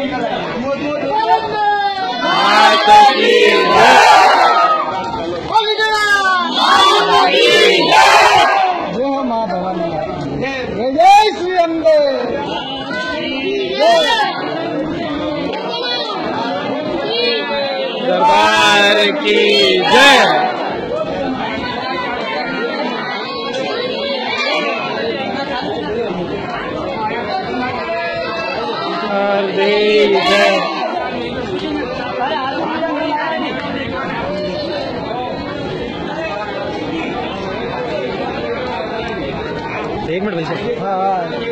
जय श्री अम्बे। दरबार की जय। एक मिनट भाई। हाँ